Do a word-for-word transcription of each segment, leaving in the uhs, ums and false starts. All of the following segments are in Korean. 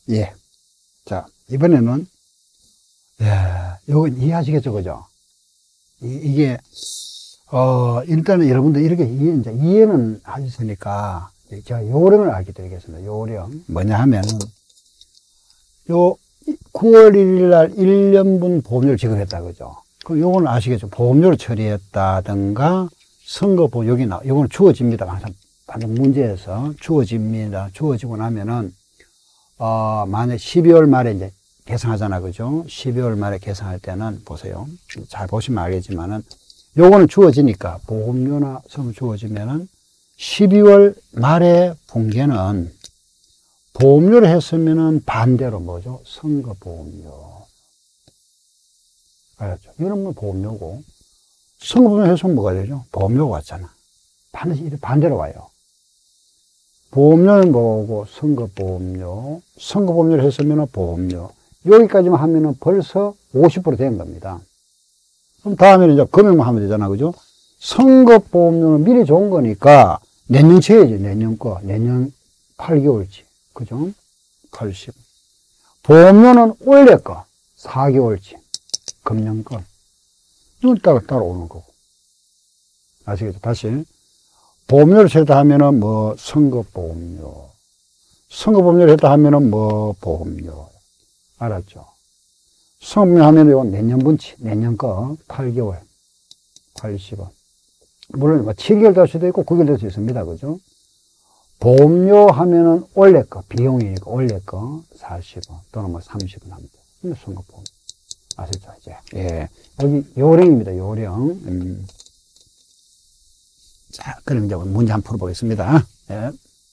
예. 자, 이번에는, 예, 요건 이해하시겠죠, 그죠? 이, 이게, 어, 일단은 여러분들 이렇게 이해, 이제 이해는 하셨으니까, 제가 요령을 알려드리겠습니다. 요령. 뭐냐 하면은, 요, 구월 일일 날 일 년분 보험료를 지급했다, 그죠? 그럼 요거는 아시겠죠? 보험료를 처리했다든가, 선거보, 여기 나, 요거는 주어집니다. 항상, 항상 문제에서 주어집니다. 주어지고 나면은, 어, 만약 십이월 말에 이제 계상하잖아, 그죠? 십이월 말에 계상할 때는, 보세요. 잘 보시면 알겠지만은, 요거는 주어지니까, 보험료나 선거 주어지면은, 십이월 말에 분계는, 보험료를 했으면은 반대로 뭐죠? 선거보험료. 알았죠? 이런 건 보험료고, 선거보험료 했으면 뭐가 되죠? 보험료가 왔잖아. 반드시 반대로 와요. 보험료는 뭐고, 선거보험료. 선거보험료를 했으면 보험료. 여기까지만 하면은 벌써 오십 퍼센트 된 겁니다. 그럼 다음에는 이제 금액만 하면 되잖아, 그죠? 선거보험료는 미리 좋은 거니까 내년 쳐야지, 내년 거. 내년 팔 개월치. 그죠? 팔십. 보험료는 올해 거. 사 개월치. 금년 거. 이걸 따라, 따라오는 거고. 아시겠죠? 다시. 보험료를 했다 하면은 뭐, 선거보험료. 선거보험료를 했다 하면은 뭐, 보험료. 알았죠? 선거보험료 하면은 이건 내년분치. 내년 거. 팔 개월. 팔십 원. 물론 뭐 칠 개월 될 수도 있고 구 개월 될 수 있습니다. 그죠? 보험료 하면은 올해 거, 비용이니까 올해 거 사십 원 또는 뭐 삼십 원 합니다. 이게 선거보험. 아시죠? 이제. 예. 여기 요령입니다. 요령. 음. 자, 그럼 이제 문제 한번 풀어보겠습니다. 예.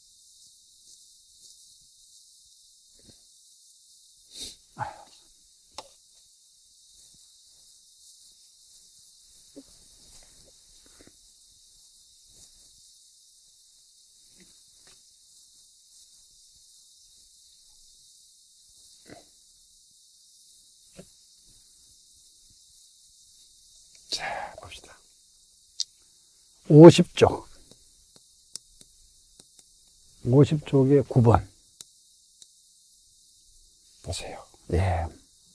자, 봅시다. 오십 쪽. 오십 쪽에 구 번. 보세요. 예.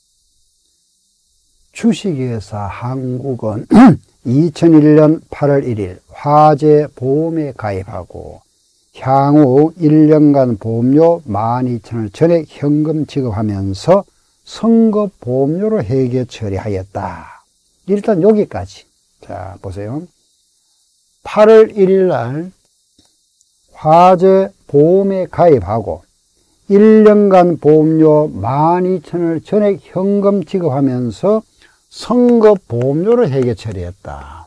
주식회사 한국은 이천일 년 팔월 일일 화재보험에 가입하고 향후 일 년간 보험료 만 이천 원을 전액 현금 지급하면서 선거보험료로 회계 처리하였다. 일단 여기까지. 자, 보세요. 팔월 일일 날 화재보험에 가입하고 일 년간 보험료 만 이천 원을 전액 현금 지급하면서 선거보험료를 회계 처리했다.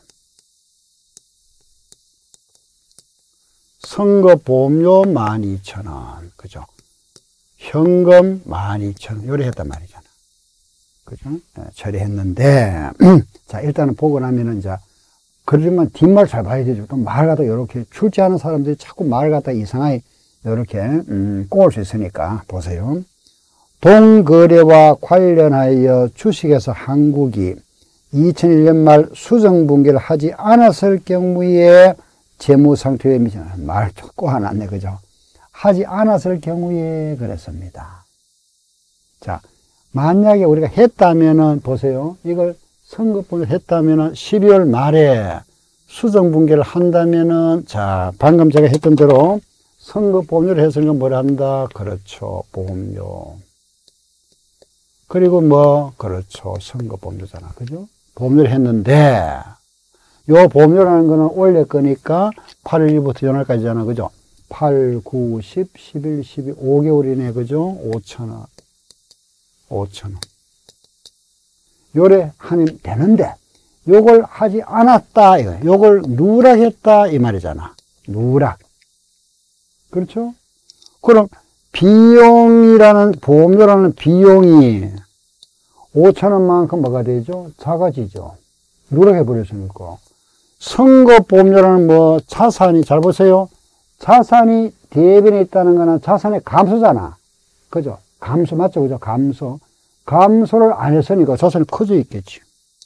선거보험료 만 이천 원. 그죠? 현금 만 이천 원. 요래 했단 말이잖아. 그죠? 네, 처리했는데, 자, 일단은 보고 나면은, 이제, 그러면 뒷말 잘 봐야 되죠. 또 말 갖다 이렇게 출제하는 사람들이 자꾸 말 갖다 이상하게 이렇게, 음, 꼬을 수 있으니까, 보세요. 동거래와 관련하여 주식회사 한국이 이천일 년 말 수정분기를 하지 않았을 경우에 재무상태에 미치는 말 조금 하나 안 내, 그죠? 하지 않았을 경우에 그랬습니다. 자, 만약에 우리가 했다면은, 보세요. 이걸 선거분을 했다면은 십이월 말에 수정분기를 한다면은, 자, 방금 제가 했던 대로 선거보험료를 했으니까 뭘 한다? 그렇죠. 보험료. 그리고 뭐, 그렇죠. 선거보험료잖아. 그죠? 보험료를 했는데, 요 보험료라는 거는 올해 거니까 팔월 일일부터 연말까지잖아. 그죠? 팔, 구, 십, 십일, 십이, 오 개월이네. 그죠? 오천 원. 오천 원. 요래 하면 되는데, 요걸 하지 않았다. 이거. 요걸 누락했다. 이 말이잖아. 누락. 그렇죠? 그럼 비용이라는, 보험료라는 비용이 오천 원만큼 뭐가 되죠? 작아지죠. 누락해버렸으니까. 선거보험료라는 뭐 자산이, 잘 보세요. 자산이 대변에 있다는 거는 자산의 감소잖아. 그죠? 감소 맞죠? 그죠? 감소. 감소를 안 했으니까 자산이 커져 있겠지.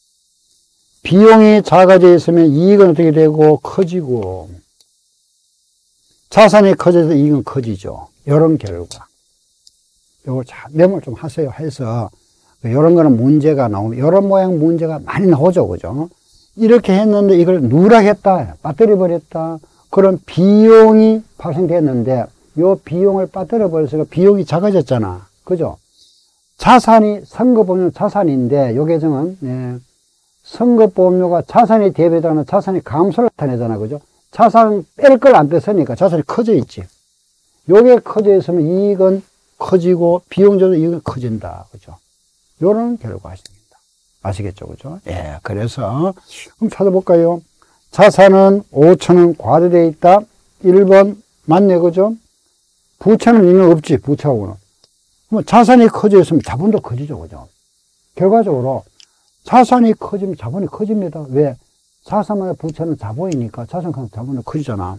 비용이 작아져 있으면 이익은 어떻게 되고? 커지고. 자산이 커져서 이익은 커지죠. 이런 결과. 요걸 잘 메모를 좀 하세요 해서, 요런 거는 문제가 나오면, 요런 모양 문제가 많이 나오죠. 그죠? 이렇게 했는데 이걸 누락했다, 빠뜨려 버렸다. 그런 비용이 발생됐는데, 요 비용을 빠뜨려 버려서 비용이 작아졌잖아. 그죠? 자산이, 선거보험료 자산인데, 요 계정은, 예, 선거보험료가 자산이 대비되는 자산이 감소를 나타내잖아. 그죠? 자산 뺄 걸 안 뺐으니까 자산이 커져 있지. 요게 커져 있으면 이익은 커지고, 비용적으로 이익은 커진다. 그죠? 요런 결과입니다. 아시겠죠? 그죠? 예, 그래서, 그럼 찾아볼까요? 자산은 오천 원 과대되어 있다. 일 번, 맞네. 그죠? 부채는 이미 없지. 부채하고는. 그럼 자산이 커져 있으면 자본도 커지죠. 그죠? 결과적으로, 자산이 커지면 자본이 커집니다. 왜? 자산만의 부채는 자본이니까 자산 커지면 자본이 커지잖아.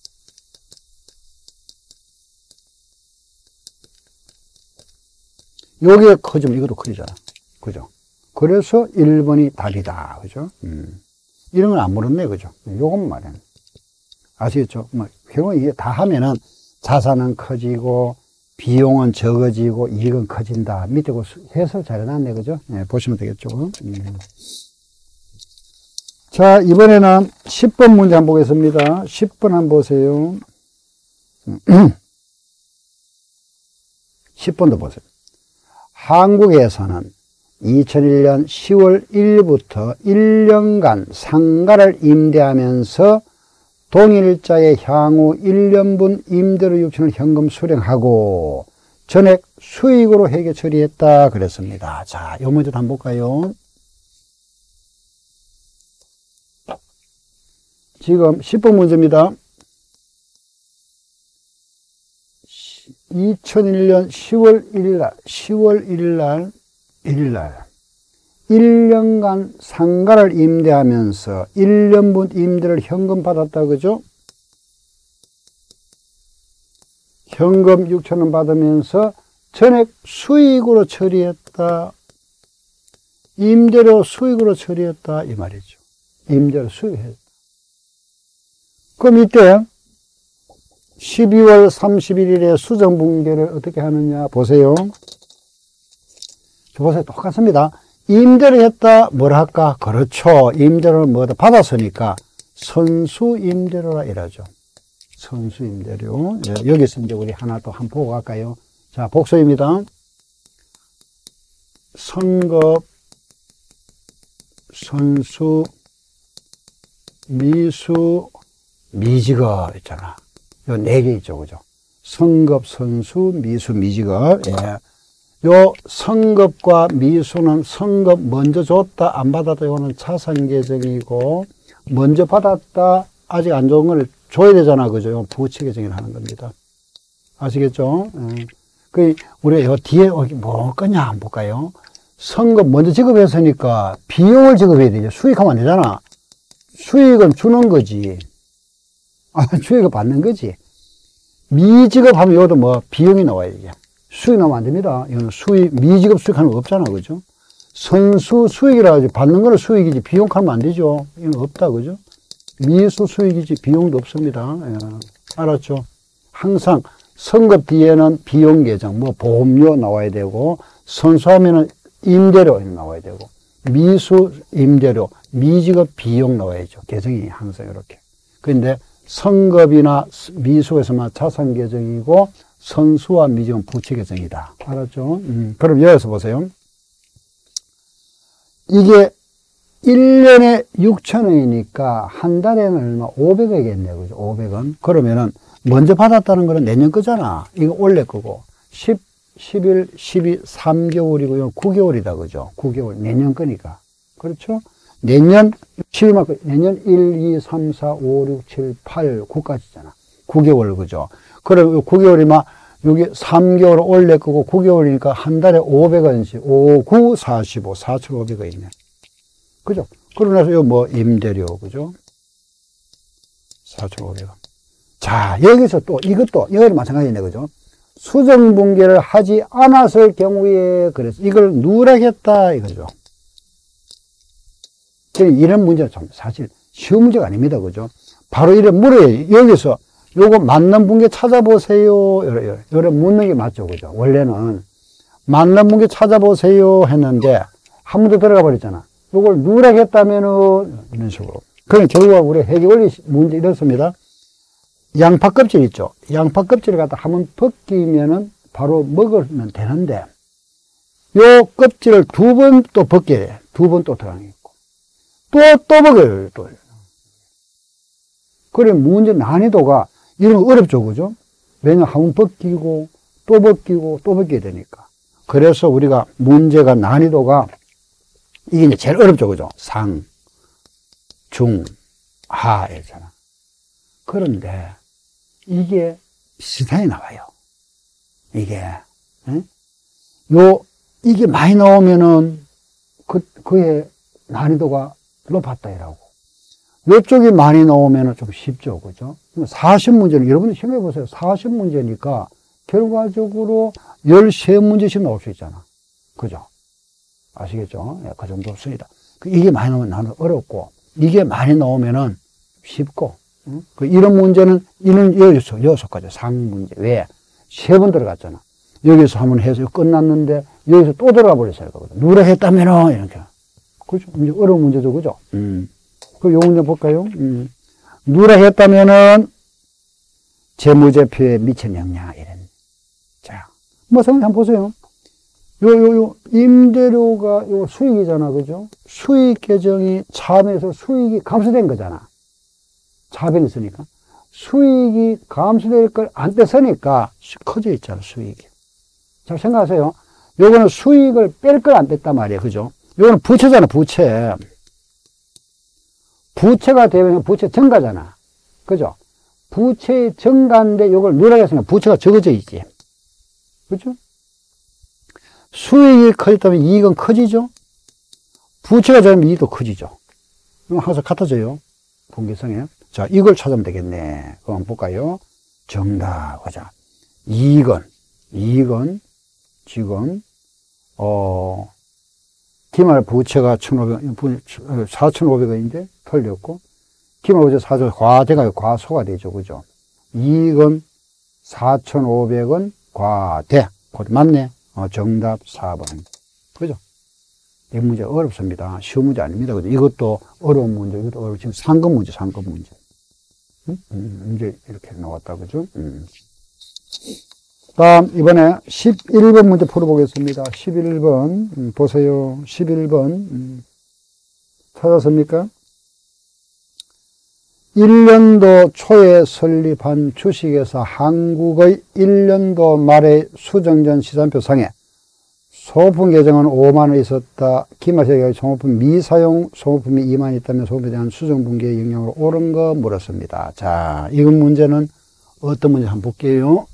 여기에 커지면 이것도 커지잖아. 그죠? 그래서 일 번이 답이다. 그죠? 음. 이런 건 안 물었네. 그죠? 요건 말이야. 아시겠죠? 뭐, 결국 이게 다 하면은 자산은 커지고, 비용은 적어지고, 이익은 커진다. 밑에 그 해설 잘 해놨네. 그죠? 예, 보시면 되겠죠? 음. 자, 이번에는 십 번 문제 한번 보겠습니다. 십 번 한번 보세요. 십 번도 보세요. 한국에서는 이천일 년 시월 일 일부터 일 년간 상가를 임대하면서 동일자의 향후 일 년분 임대료 육천을 현금 수령하고 전액 수익으로 회계 처리했다 그랬습니다. 자, 요 문제도 한번 볼까요? 지금 십 번 문제입니다. 이천일 년 시월 일 일 날, 시월 일 일 날, 일 일 날, 일 년간 상가를 임대하면서 일 년분 임대를 현금 받았다, 그죠? 현금 육천 원 받으면서 전액 수익으로 처리했다. 임대료 수익으로 처리했다, 이 말이죠. 임대료 수익했다. 그럼 이때 십이월 삼십일 일에 수정분계를 어떻게 하느냐 보세요. 보세요. 똑같습니다. 임대를 했다 뭐라 할까? 그렇죠. 임대료를 뭐다 받았으니까 선수 임대료라 이러죠. 선수 임대료. 예, 여기서 이제 우리 하나 또 한 번 보고 갈까요? 자, 복수입니다. 선급, 선수, 미수, 미지급 있잖아. 요 네 개 있죠, 그죠? 선급, 선수, 미수, 미지급. 예. 요 선급과 미수는 선급 먼저 줬다, 안 받았다, 이거는 자산 계정이고, 먼저 받았다, 아직 안 좋은 걸 줘야 되잖아, 그죠? 요 부채 계정을 하는 겁니다. 아시겠죠? 예. 그, 우리가 요 뒤에 뭐 거냐, 한번 볼까요? 선급 먼저 지급했으니까 비용을 지급해야 되죠. 수익하면 안 되잖아. 수익은 주는 거지. 아, 수익을 받는 거지. 미지급하면 이것도 뭐 비용이 나와야지. 수익 나오면 안 됩니다. 이거는 수익, 미지급 수익하는 거 없잖아. 그죠? 선수 수익이라 하지. 받는 거는 수익이지. 비용 하면 안 되죠. 이건 없다. 그죠? 미수 수익이지. 비용도 없습니다. 예. 알았죠? 항상 선급 뒤에는 비용 계정, 뭐 보험료 나와야 되고, 선수하면은 임대료 나와야 되고, 미수 임대료, 미지급 비용 나와야죠. 계정이 항상 이렇게. 그런데 선급이나 미수에서만 자산 계정이고 선수와 미지급은 부채 계정이다. 알았죠? 음, 그럼 여기서 보세요. 이게 일 년에 육천 원이니까 한 달에는 얼마? 오백 원이겠네요. 그죠? 오백 원. 그러면은 먼저 받았다는 거는 내년 거잖아. 이거 올해 거고. 십, 십일, 십이, 삼 개월이고, 이건 구 개월이다. 그죠? 구 개월. 내년 거니까. 그렇죠? 내년, 십일만, 내년 일, 이, 삼, 사, 오, 육, 칠, 팔, 구까지잖아. 구 개월, 그죠? 그럼 구 개월이면, 여기 삼 개월 올래 거고, 구 개월이니까 한 달에 오백 원씩, 오, 구, 사십오, 사천오백 원이네. 그죠? 그러고 나서, 요 뭐, 임대료, 그죠? 사천오백 원. 자, 여기서 또, 이것도, 이거는 마찬가지네, 그죠? 수정분계를 하지 않았을 경우에, 그래서 이걸 누락했다, 이거죠. 이런 문제는 좀 사실 쉬운 문제가 아닙니다. 그죠? 바로 이런 물어요. 여기서 요거 맞는 분계 찾아보세요. 이런, 이런 묻는 게 맞죠. 그죠? 원래는 맞는 문제 찾아보세요 했는데 한 문제 들어가 버렸잖아. 이걸 누락했다면은 이런 식으로. 그럼 결국 우리 해결원리 문제 이렇습니다. 양파 껍질 있죠. 양파 껍질을 갖다 한번 벗기면은 바로 먹으면 되는데 요 껍질을 두 번 또 벗겨야 돼. 두 번 또 들어가는 게 있고 또 또 먹어요. 또. 그래 문제 난이도가 이런 거 어렵죠, 그죠? 왜냐면 한 번 벗기고 또 벗기고 또 벗겨야 되니까. 그래서 우리가 문제가 난이도가 이게 이제 제일 어렵죠, 그죠? 상, 중, 하 이렇잖아. 그런데 이게 시상이 나와요. 이게 에? 요 이게 많이 나오면은 그 그의 난이도가 높았다 이라고. 요쪽이 많이 나오면은 좀 쉽죠, 그죠? 사십 문제는 여러분들 생각해 보세요. 사십 문제니까 결과적으로 십삼 문제씩 나올 수 있잖아. 그죠? 아시겠죠? 예, 그 정도 씁니다. 이게 많이 나오면 나는 어렵고, 이게 많이 나오면은 쉽고, 응? 그 이런 문제는, 이런 여섯, 여섯 가지 상 문제. 왜? 세 번 들어갔잖아. 여기서 한번 해서 끝났는데, 여기서 또 들어가 버렸어요. 누락했다면은, 이렇게. 그죠? 이제 어려운 문제죠, 그죠? 음. 그 요 문제 볼까요? 음. 누락했다면은, 재무제표에 미친 영향, 이런. 자, 뭐, 성경 한번 보세요. 요, 요, 요, 임대료가 요 수익이잖아, 그죠? 수익 계정이 차변에서 수익이 감소된 거잖아. 차변이 있으니까. 수익이 감소될 걸 안 뺐으니까 커져 있잖아, 수익이. 자, 생각하세요. 요거는 수익을 뺄 걸 안 뺐단 말이에요, 그죠? 요거는 부채잖아, 부채. 부채가 되면 부채 증가잖아. 그죠? 부채 증가인데 요걸 누락했으니까 부채가 적어져 있지. 그죠? 수익이 커졌다면 이익은 커지죠? 부채가 적으면 이익도 커지죠? 그럼 항상 같아져요. 분기성에. 자, 이걸 찾으면 되겠네. 그럼 한번 볼까요? 정답. 보자. 이익은, 이익은 지금, 어, 기말 부채가 천오백, 사천오백 원인데 털렸고, 기말 부채 사천, 과대가 과소가 되죠. 그죠? 이익은 사천오백 원 과대. 곧 맞네. 어, 정답 사 번. 그죠? 이 문제 어렵습니다. 쉬운 문제 아닙니다. 그죠? 이것도 어려운 문제, 이것도 어려운, 지금 상급 문제, 상급 문제. 음? 음, 문제 이렇게 나왔다. 그죠? 음. 다음, 이번에 십일 번 문제 풀어보겠습니다. 십일 번, 음, 보세요. 십일 번. 음. 찾았습니까? 일 년도 초에 설립한 주식회사 한국의 일 년도 말의 수정전 시산표 상에 소모품 계정은 오만 원 있었다. 기말세계의 소모품 미사용 소모품이 이만 원 있다면 소모품에 대한 수정분기의 영향으로 옳은 거 물었습니다. 자, 이건 문제는 어떤 문제 한번 볼게요.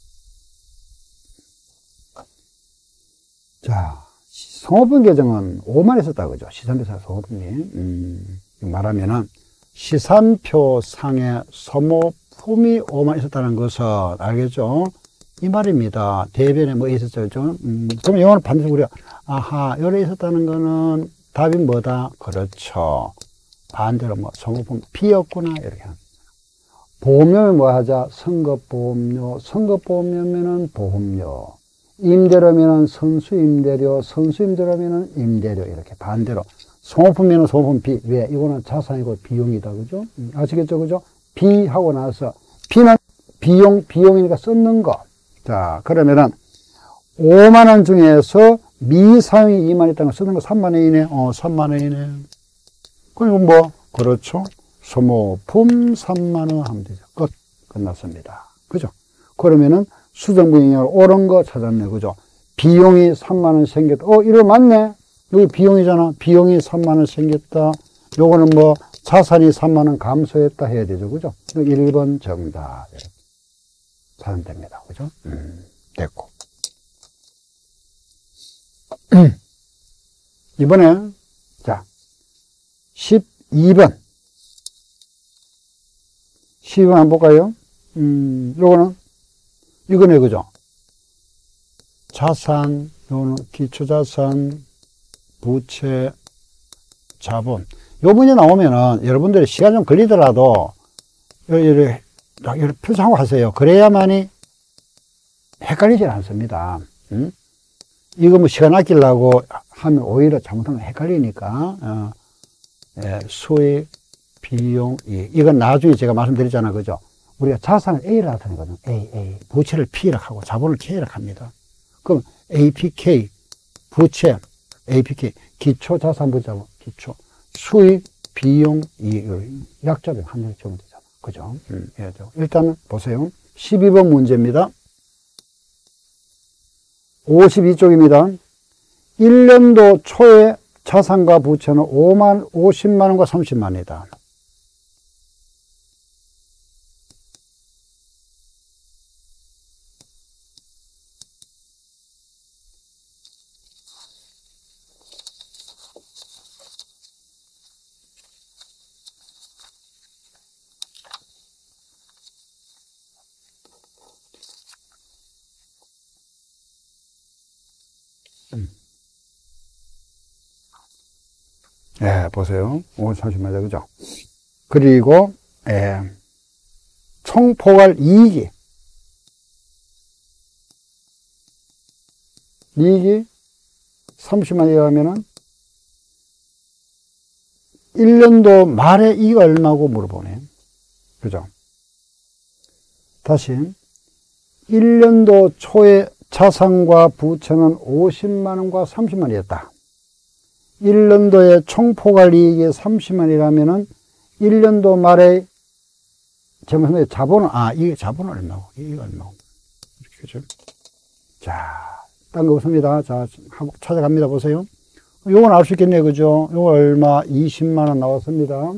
자, 소모품 계정은 오만 원 있었다. 그죠? 시산표사 소모품이. 음, 말하면은 시산표 상에 소모품이 오만 원 있었다는 것은 알겠죠? 이 말입니다. 대변에 뭐 있었죠? 음, 그럼 이거는 반드시 우리가 아하, 요래 있었다는 거는 답이 뭐다? 그렇죠. 반대로 뭐 소모품 B였구나 이렇게 합니다. 보험료는 뭐 하자? 선급보험료, 선급보험료면은 보험료, 임대료면은 선수임대료, 선수임대료면은 임대료 이렇게 반대로. 소모품면은 소모품 B. 왜? 이거는 자산이고 비용이다. 그죠? 아시겠죠? 그죠? B 하고 나서, B는 비용, 비용이니까 썼는 거. 자, 그러면은, 오만 원 중에서 미사용이 이만 원 있다는 거 쓰는 거 삼만 원이네. 어, 삼만 원이네. 그리고 뭐, 그렇죠. 소모품 삼만 원 하면 되죠. 끝. 끝났습니다. 그죠? 그러면은, 수정분기로 옳은 거 찾았네. 그죠? 비용이 삼만 원 생겼다. 어, 이거 맞네. 여기 비용이잖아. 비용이 삼만 원 생겼다. 요거는 뭐 자산이 삼만 원 감소했다 해야 되죠. 그죠? 일 번 정답. 이렇게 찾으면 됩니다. 그죠? 음, 됐고. 이번에, 자, 십이 번. 십이 번 한번 볼까요? 음, 요거는, 이거네. 그죠? 자산, 요거는 기초자산, 부채, 자본. 요 문제 나오면은 여러분들이 시간 좀 걸리더라도 이렇게, 이렇게 표시하고 하세요. 그래야만이 헷갈리질 않습니다. 응? 이거 뭐 시간 아끼려고 하면 오히려 잘못하면 헷갈리니까, 어, 예, 수익, 비용, 이. 이건 나중에 제가 말씀드렸잖아요. 그죠? 우리가 자산을 A라 하거든요. A, A. 부채를 P라 하고 자본을 K라 합니다. 그럼 에이피케이, 부채, 에이피케이, 기초자산부자본, 기초, 수익, 비용, 이익, 약자를 한 장 적으면 되잖아. 그죠? 음, 예, 일단 보세요. 십이 번 문제입니다. 오십이 쪽입니다. 일 년도 초에 자산과 부채는 오만, 오십만 원과 삼십만 원이다. 예, 보세요. 오백삼십만 원, 그죠? 그리고, 예, 총포괄 이익이, 이익이 삼십만 원이라 하면은, 일 년도 말에 이익 얼마고 물어보네. 그죠? 다시, 일 년도 초에 자산과 부채는 오십만 원과 삼십만 원이었다. 일 년도에 총포괄 이익이 삼십만 원이라면은 일 년도 말에 제가 자본은, 아, 이게 자본은 얼마고, 이게 얼마고. 이렇게, 그죠? 자, 딴 거 없습니다. 자, 찾아갑니다. 보세요. 요건 알 수 있겠네요. 그죠? 요거 얼마? 이십만 원 나왔습니다.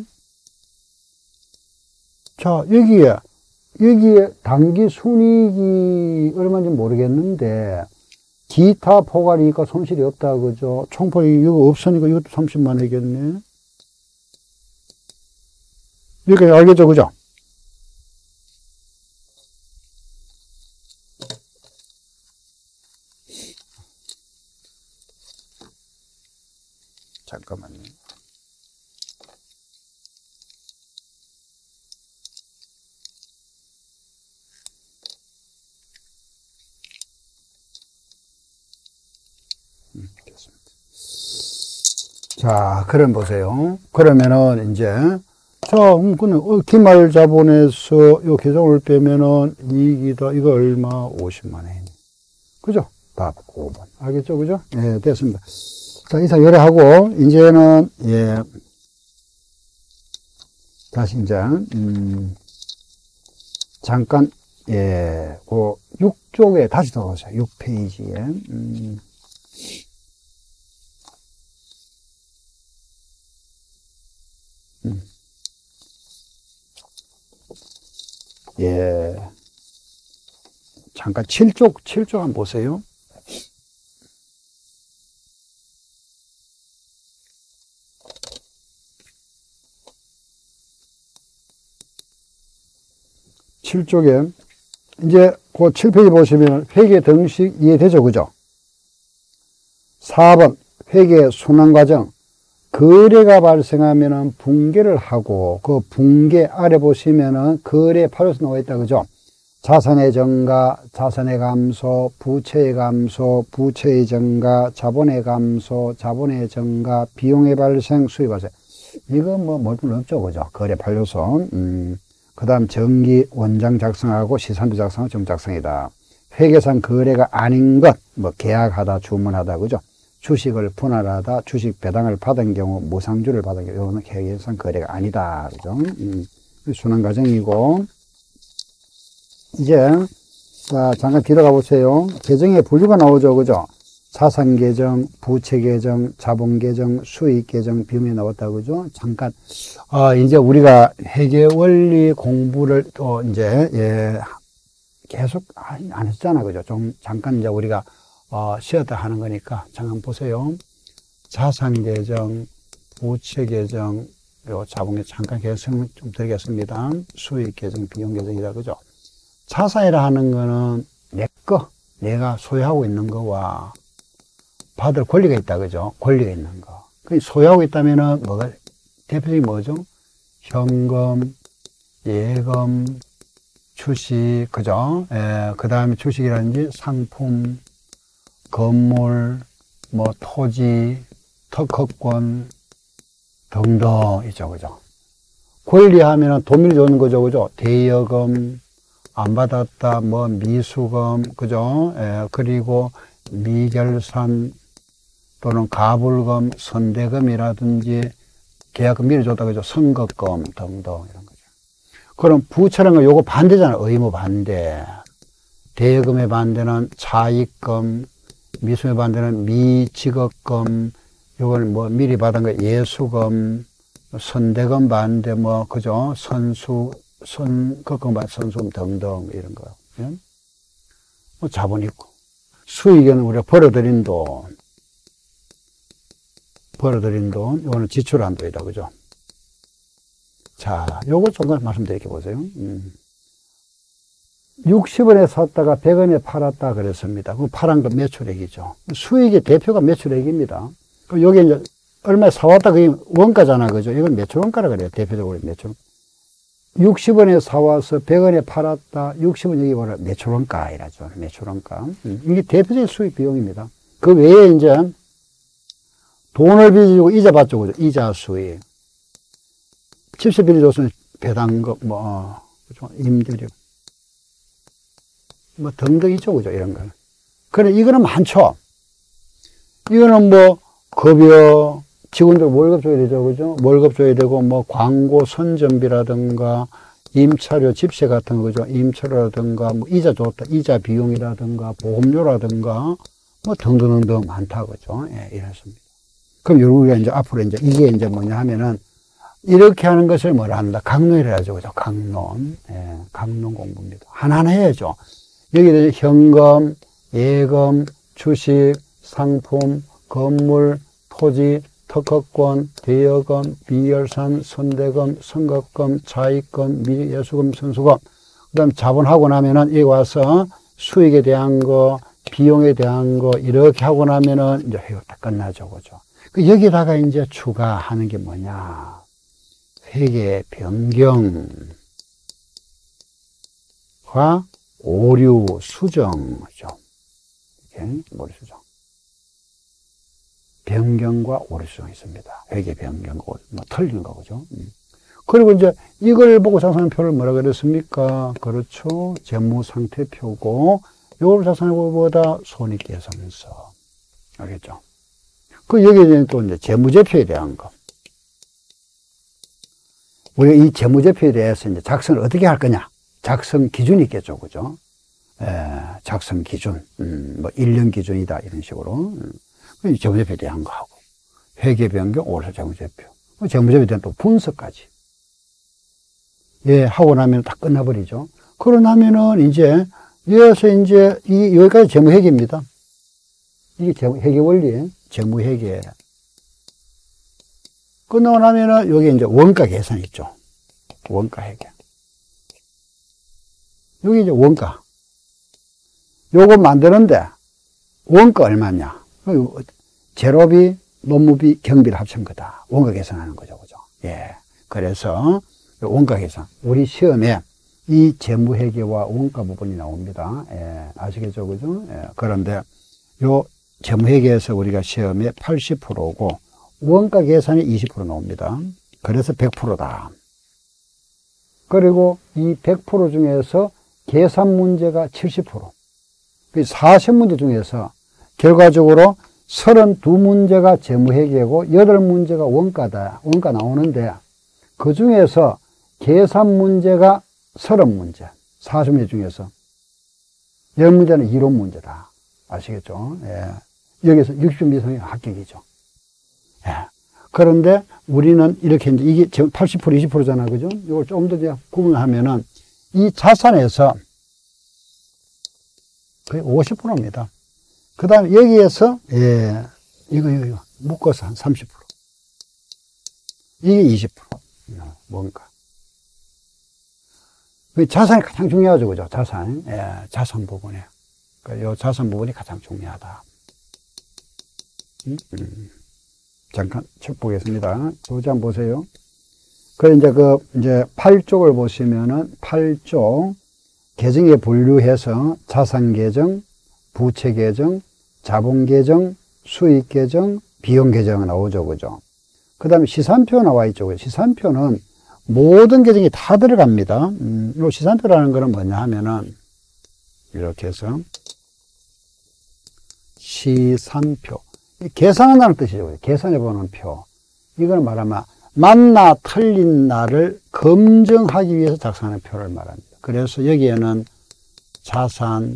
자, 여기에, 여기에 단기 순이익이 얼마인지 모르겠는데, 기타 포괄 이익과 손실이 없다. 그죠? 총포 이익 이거 없으니까 이것도 삼십만 원이겠네. 이렇게 알겠죠? 그죠? 잠깐만요. 음, 됐습니다. 자, 그럼 보세요. 그러면은 이제 자, 음, 그냥 어, 기말 자본에서 요 계정을 빼면은 이익이다. 이거 얼마? 오십만 원. 그죠? 답 오 번. 알겠죠? 그죠? 예, 됐습니다. 자, 이상 요래하고, 이제는, 예, 다시 이제, 음, 잠깐, 예, 그 육 쪽에 다시 들어가세요. 육 페이지에. 음, 음. 예. 잠깐 칠 쪽, 칠 쪽 한번 보세요. 칠 쪽에, 이제 그 칠 페이지 보시면 회계 등식 이해되죠? 그죠? 사 번, 회계 순환과정. 거래가 발생하면은 붕괴를 하고, 그 붕괴 아래 보시면은 거래 파료서 나와 있다. 그죠? 자산의 증가, 자산의 감소, 부채의 감소, 부채의 증가, 자본의 감소, 자본의 증가, 비용의 발생, 수입 발생. 이건 뭐, 뭘뿐 없죠. 그죠? 거래 판료서. 음. 그 다음 정기 원장 작성하고 시산도 작성하고 정 작성이다. 회계상 거래가 아닌 것, 뭐 계약하다, 주문하다, 그죠? 주식을 분할하다, 주식 배당을 받은 경우, 무상주를 받은 경우, 이거는 회계상 거래가 아니다, 그죠? 음, 순환 과정이고, 이제, 자, 잠깐 뒤로 가보세요. 계정에 분류가 나오죠, 그죠? 자산 계정, 부채 계정, 자본 계정, 수익 계정, 비용이 나왔다, 그죠? 잠깐, 어, 이제 우리가 회계 원리 공부를 또 이제, 예, 계속 안 했잖아, 그죠? 좀, 잠깐 이제 우리가, 어, 쉬었다 하는 거니까, 잠깐 보세요. 자산 계정, 부채 계정, 요 자본 계정, 잠깐 계정 좀 드리겠습니다. 수익 계정, 비용 계정이다, 그죠? 자산이라 하는 거는 내 거, 내가 소유하고 있는 거와, 받을 권리가 있다, 그죠? 권리가 있는 거. 그 소유하고 있다면은 뭐가, 대표적인 뭐죠? 현금, 예금, 주식, 그죠? 예, 그 다음에 주식이라든지 상품, 건물, 뭐 토지, 특허권 등등 있죠, 그죠? 권리하면은 도민이 주는 거죠, 그죠? 대여금, 안 받았다, 뭐 미수금, 그죠? 예, 그리고 미결산 또는 가불금, 선대금이라든지 계약금 미리 줬다, 그죠? 선거금 등등 이런 거죠. 그럼 부처라는 건 요거 반대잖아, 의무 반대. 대여금의 반대는 차익금, 미수의 반대는 미지급금, 요걸 뭐 미리 받은 거 예수금, 선대금 반대 뭐 그죠? 선수, 선거금 반대, 선수금 등등 이런 거. 예? 뭐 자본 있고. 수익은 우리가 벌어들인 돈, 벌어들인 돈, 요거는 지출한 돈이다, 그죠? 자, 요거 조금 말씀드릴게 보세요. 음. 육십 원에 샀다가 백 원에 팔았다 그랬습니다. 그 팔은 거 매출액이죠. 수익의 대표가 매출액입니다. 여기 이제 얼마에 사왔다 그게 원가잖아, 그죠? 이건 매출원가라 그래요. 대표적으로 매출. 육십 원에 사와서 백 원에 팔았다. 육십 원 여기 뭐라 매출원가 이라죠. 매출원가. 이게 대표적인 수익 비용입니다. 그 외에 이제 돈을 빚어주고 이자 받죠, 그죠? 이자 수익. 집세 빌려줬으면 배당금, 뭐, 그죠? 임대료. 뭐 등등 있죠, 그죠? 이런 거는. 그래, 이거는 많죠. 이거는 뭐, 급여, 직원들 월급 줘야 되죠, 그죠? 월급 줘야 되고, 뭐, 광고 선전비라든가, 임차료, 집세 같은 거, 그죠? 임차료라든가, 뭐, 이자 줬다, 이자 비용이라든가, 보험료라든가, 뭐, 등등등등 많다, 그죠? 예, 이렇습니다. 그럼 우리가 이제 앞으로 이제 이게 이제 뭐냐 하면은, 이렇게 하는 것을 뭐라 한다? 강론이라 하죠, 그죠? 강론. 예, 강론 공부입니다. 하나하나 해야죠. 여기에 현금, 예금, 주식, 상품, 건물, 토지, 특허권, 대여금, 비열산, 선대금, 선거금, 차익금, 미예수금, 선수금. 그 다음 자본하고 나면은 여기 와서 수익에 대한 거, 비용에 대한 거, 이렇게 하고 나면은 이제 회계가 다 끝나죠, 그죠? 여기다가 이제 추가하는 게 뭐냐? 회계 변경과 오류 수정이죠. 이렇게 오류 수정. 변경과 오류 수정이 있습니다. 회계 변경과 오류, 뭐 틀리는 거죠. 그리고 이제 이걸 보고 자산표를 뭐라 그랬습니까? 그렇죠. 재무상태표고, 요걸 자산표보다 손익계산서. 알겠죠? 그 여기에 또 이제 재무제표에 대한 거. 우리가 이 재무제표에 대해서 이제 작성을 어떻게 할 거냐? 작성 기준이 있겠죠, 그죠? 에, 작성 기준, 음, 뭐, 일 년 기준이다, 이런 식으로. 음, 재무제표에 대한 거 하고. 회계 변경, 오류 재무제표. 재무제표에 대한 또 분석까지. 예, 하고 나면 다 끝나버리죠. 그러고 나면은 이제, 여기서 이제, 이, 여기까지 재무회계입니다. 이게 재무, 회계 원리, 재무회계. 끝나고 나면은 여기 이제 원가 계산 있죠. 원가 회계. 여기 이제 원가. 요거 만드는데 원가 얼마냐? 재료비, 노무비, 경비를 합친 거다. 원가 계산하는 거죠, 그죠? 예. 그래서 원가 계산. 우리 시험에 이 재무회계와 원가 부분이 나옵니다. 예. 아시겠죠, 그죠? 예. 그런데 요 재무회계에서 우리가 시험에 팔십 퍼센트고 원가 계산이 이십 퍼센트 나옵니다. 그래서 백 퍼센트다. 그리고 이 백 퍼센트 중에서 계산 문제가 칠십 퍼센트. 사십 문제 중에서 결과적으로 삼십이 문제가 재무회계고 여덟 문제가 원가다. 원가 나오는데 그 중에서 계산 문제가 삼십 문제. 사십 문제 중에서 십 문제는 이론 문제다. 아시겠죠? 예. 여기서 육십 점 이상이 합격이죠. 예. 그런데 우리는 이렇게 이제 이게 팔십 퍼센트, 이십 퍼센트잖아. 그죠? 이걸 좀 더 구분하면은 이 자산에서 거의 오십 퍼센트입니다. 그 다음에 여기에서, 예, 이거, 이거, 이거, 묶어서 한 삼십 퍼센트. 이게 이십 퍼센트. 뭔가. 자산이 가장 중요하죠. 그죠? 자산. 예, 자산 부분에. 이 자산 부분이 가장 중요하다. 음? 음. 잠깐 책 보겠습니다. 도지 한번 보세요. 그 이제 그 이제 팔 쪽을 보시면은 팔 쪽 계정에 분류해서 자산 계정, 부채 계정, 자본 계정, 수익 계정, 비용 계정 나오죠. 그죠? 그 다음에 시산표 나와 있죠. 시산표는 모든 계정이 다 들어갑니다. 음, 이 시산표라는 거는 뭐냐 하면은, 이렇게 해서, 시산표. 계산한다는 뜻이죠. 계산해보는 표. 이거는 말하면, 맞나 틀린 나를 검증하기 위해서 작성하는 표를 말합니다. 그래서 여기에는 자산,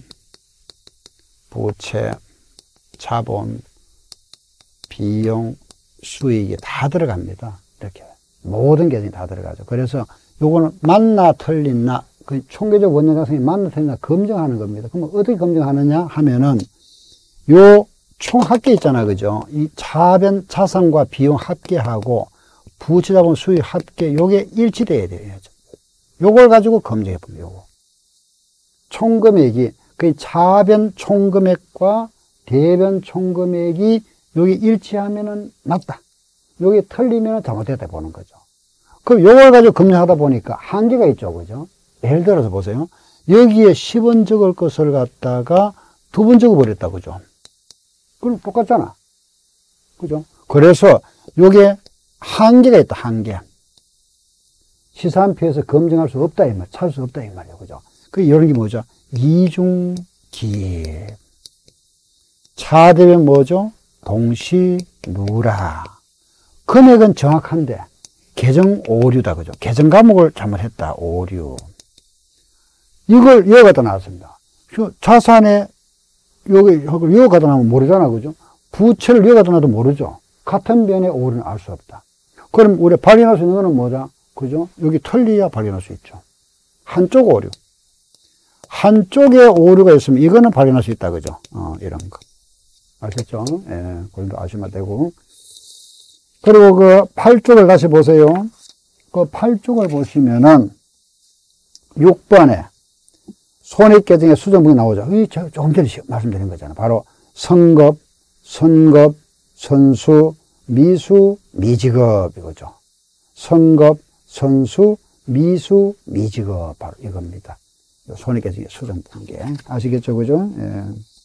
부채, 자본, 비용, 수익이 다 들어갑니다. 이렇게. 모든 계정이 다 들어가죠. 그래서 요거는 맞나 틀린나, 그 총계적 원년 작성이 맞나 틀린나 검증하는 겁니다. 그럼 어떻게 검증하느냐 하면은, 요 총 합계 있잖아. 그죠? 이 자변, 자산과 비용 합계하고, 부채, 자본, 수익 합계, 요게 일치돼야 돼요. 요걸 가지고 검증해 봅니다. 요거. 총 금액이, 그 자변 총금액과 대변 총금액이 여기 일치하면은 맞다. 여기 틀리면 잘못됐다 보는 거죠. 그럼 요걸 가지고 검증하다 보니까 한계가 있죠. 그죠? 예를 들어서 보세요. 여기에 십 원 적을 것을 갖다가 두 번 적어버렸다. 그죠? 그럼 똑같잖아. 그죠? 그래서 요게 한계가 있다. 한계. 시산표에서 검증할 수 없다. 이 말, 찾을 수 없다. 이 말이에요. 그죠? 그 이런 게 뭐죠? 이중기획. 차대변 뭐죠? 동시누락. 금액은 정확한데 계정 오류다. 그죠? 계정 과목을 잘못했다. 오류. 이걸 여기 갖다 놨습니다. 자산에 여기 여기 갖다 놔면 모르잖아. 그죠? 부채를 여기 갖다 놔도 모르죠. 같은 변의 오류는 알 수 없다. 그럼 우리가 발견할 수 있는 거는 뭐다? 그죠? 여기 틀리야 발견할 수 있죠. 한쪽 오류. 한쪽에 오류가 있으면 이거는 발견할 수 있다. 그죠? 어, 이런 거. 아셨죠? 예, 그런도 아시면 되고. 그리고 그 팔 쪽을 다시 보세요. 그 팔 쪽을 보시면은 육 번에 손익계정의 수정분이 나오죠. 이 조금 전에 말씀드린 거잖아요. 바로 선급, 선급, 선수, 미수, 미지급 이거죠. 선급, 선수, 미수, 미지급 바로 이겁니다. 손익계정의 수정분계 아시겠죠, 그죠? 예.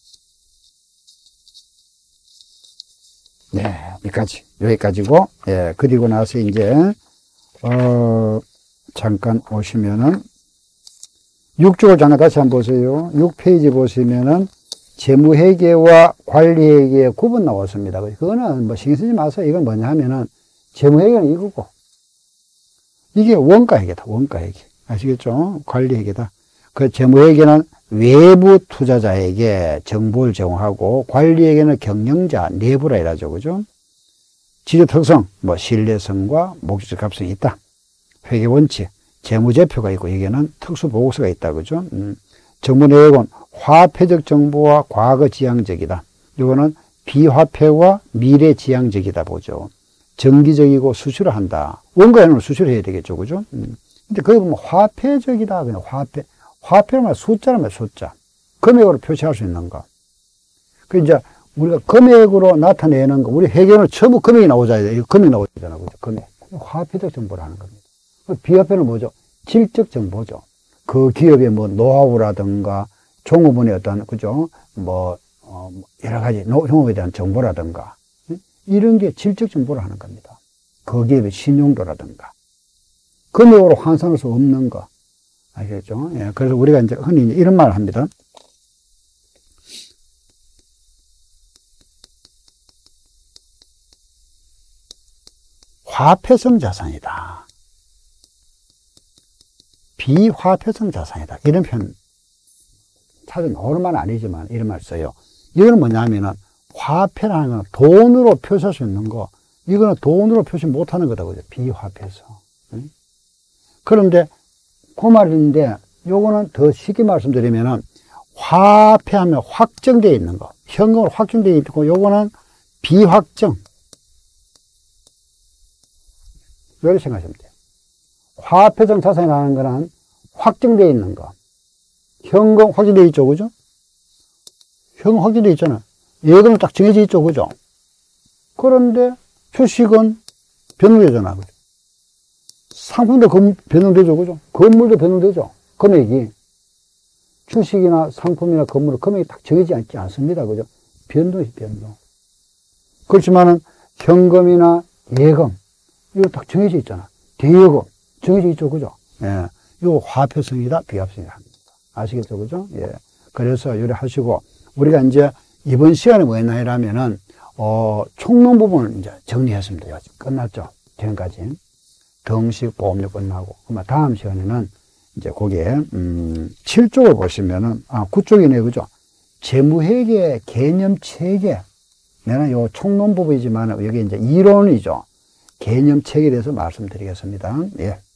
네, 여기까지 여기까지고, 예, 그리고 나서 이제 어 잠깐 오시면은 육 쪽을 잠깐 다시 한번 보세요. 육 페이지 보시면은 재무회계와 관리회계의 구분 나왔습니다. 그거는 뭐 신경 쓰지 마세요. 이건 뭐냐 하면은 재무회계는 이거고 이게 원가회계다. 원가회계 아시겠죠? 관리회계다. 그 재무회계는 외부 투자자에게 정보를 제공하고 관리에게는 경영자, 내부라 이라죠. 그죠? 지주 특성, 뭐 신뢰성과 목적적 합성이 있다. 회계 원칙, 재무제표가 있고 여기에는 특수 보고서가 있다. 그죠? 음. 정부 내역은 화폐적 정보와 과거 지향적이다. 이거는 비화폐와 미래 지향적이다 보죠. 정기적이고 수시로 한다. 원가에는 수시로 해야 되겠죠. 그죠? 음. 근데 거기 보면 화폐적이다. 그냥 화폐. 화폐란 숫자란 말 숫자. 금액으로 표시할 수 있는 거. 그 이제 우리가 금액으로 나타내는 거, 우리 회계는 전부 금액이 나오잖아요. 이거 금액 나오잖아요. 그죠? 금액. 화폐적 정보를 하는 겁니다. 비화폐는 뭐죠? 질적 정보죠. 그 기업의 뭐 노하우라든가 종업원의 어떤, 그죠? 뭐, 어, 여러 가지 종업에 대한 정보라든가. 이런 게 질적 정보를 하는 겁니다. 그 기업의 신용도라든가. 금액으로 환산할 수 없는 거. 아시겠죠? 예, 그래서 우리가 이제 흔히 이제 이런 말을 합니다. 화폐성 자산이다. 비화폐성 자산이다. 이런 표현 자주 나오는 말은 아니지만 이런 말 써요. 이거는 뭐냐면은 화폐라는 건 돈으로 표시할 수 있는 거. 이거는 돈으로 표시 못하는 거다. 그죠? 비화폐성. 응? 그런데 그 말인데, 요거는 더 쉽게 말씀드리면은, 화폐하면 확정되어 있는 거. 현금으로 확정되어 있고, 요거는 비확정. 이렇게 생각하시면 돼요. 화폐성 자산이라는 거는 확정되어 있는 거. 현금 확정되어 있죠, 그죠? 현금 확정되어 있잖아요. 예금은 딱 정해져 있죠, 그죠? 그런데 주식은 변동되잖아, 그죠? 상품도 변동되죠, 그죠? 건물도 변동되죠, 금액이. 주식이나 상품이나 건물은 금액이 딱 정해지지 않지 않습니다, 그죠? 변동이 변동. 그렇지만은 현금이나 예금, 이거 딱 정해져 있잖아. 대여금, 정해져 있죠. 그죠? 예. 이거 화폐성이다, 비합성이다 합니다. 아시겠죠? 그죠? 예. 그래서 요리 하시고, 우리가 이제 이번 시간에 뭐 했나 하면은, 어, 총론 부분을 이제 정리했습니다. 끝났죠? 지금까지. 등식, 보험료 끝나고. 그러면 다음 시간에는 이제 거기에, 음, 칠 쪽을 보시면은, 아, 구 쪽이네요. 그죠? 재무회계 개념 체계. 내가 요 총론 부분이지만 여기 이제 이론이죠. 개념 체계에 대해서 말씀드리겠습니다. 예.